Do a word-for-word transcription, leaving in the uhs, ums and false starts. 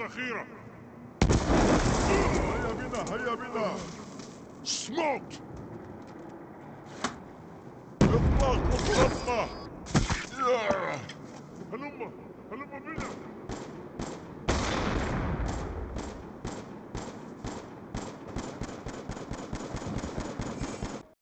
الذخيرة. هيا بنا هيا بنا. Smoked! اطلق وصلنا. هلم هلم بنا.